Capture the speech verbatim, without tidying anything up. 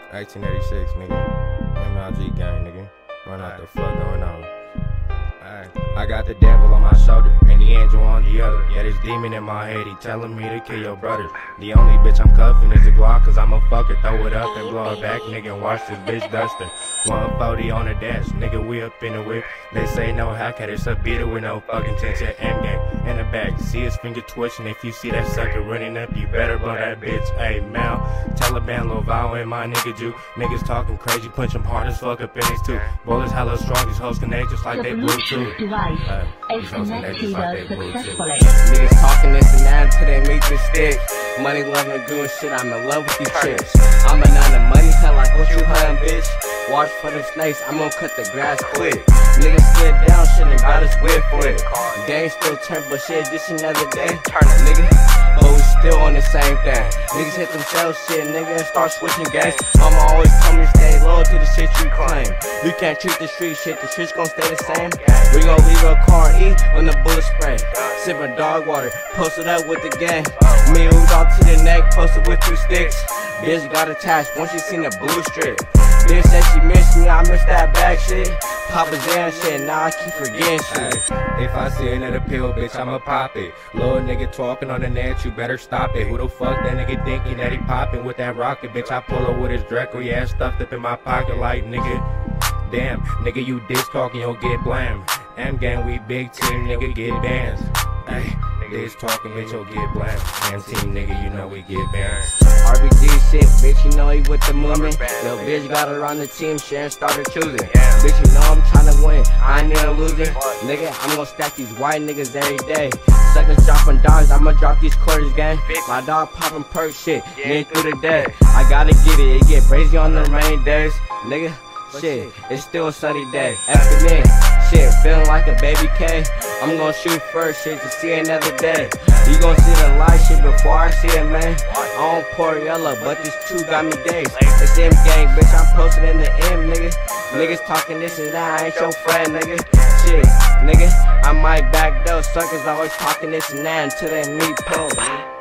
eighteen eighty-six, nigga. M L G gang, nigga. Run out the fuck going on. Alright. I got the devil on my shoulder and the angel on the other. Yeah, this demon in my head, he telling me to kill your brothers. The only bitch I'm cuffing is a Glock, cause I'm a fucker. Throw it up and blow it back, nigga, and watch this bitch duster. one forty on the dash, nigga, we up in the whip. They say no Hellcat, it's a beater with no fucking tension. M game in the back, see his finger twitching. If you see that sucker running up, you better blow that bitch. Hey, Mal, Taliban, Lil Val, and my nigga Jew. Niggas talking crazy, punch him hard as fuck up in his tooth. Bullets hella strong, these hoes connect just like they Bluetooth. Device Uh, is connected successfully. Niggas talking this and that until they make this stick. Money loving doing shit, I'm in love with these chicks. I'm in on the money, hell like what you hunting, bitch. Watch for the snakes, I'm gonna cut the grass quick. Niggas slid down, shit and got us whip for it. Game still turn, but shit, just another day. Turn it, nigga. But we still on the same thing. Niggas hit themselves shit, nigga, and start switching gangs. Mama always tell me stay loyal to the shit you claim. You can't treat the street shit, the streets gon' stay the same. We gon' leave a car and eat when the bullet spray. Sippin' dog water, posted up with the gang. Me and dog to the neck, posted with two sticks. Bitch got attached once she seen the blue strip. Bitch said she missed me, I missed that bag shit. Papa's damn shit, now I keep forgetting shit. Ay, if I see another pill, bitch, I'ma pop it. Little nigga talking on the net, you better stop it. Who the fuck that nigga thinking that he popping with that rocket? Bitch, I pull up with his Draco, yeah, stuffed up in my pocket like nigga. Damn, nigga, you diss talking, you'll get blamed. M gang, we big team, nigga, get bands. Ay, diss talking, bitch, you'll get blamed. M team, nigga, you know we get bands. R B G shit, bitch, you know he with the movement. Yo, bitch got her on the team, Sharon started choosing. Bitch, you know I'm tryna win, I ain't never losing. Nigga, I'm gonna stack these white niggas every day. Suckers dropping dogs, I'ma drop these quarters, gang. My dog popping perk shit, getting through the day. I gotta get it, it get crazy on the rain days. Nigga, shit, it's still a sunny day. After me, shit, feeling like a baby K. I'm gonna shoot first shit to see another day. You gon' see the light shit before I see it, man. I don't pour yellow, but this two got me days. It's M gang, bitch, I'm posted in the M, nigga. Niggas talking this and that, I ain't your friend, nigga. Shit, nigga, I might back though. Suckers always talking this and that until they meet pose.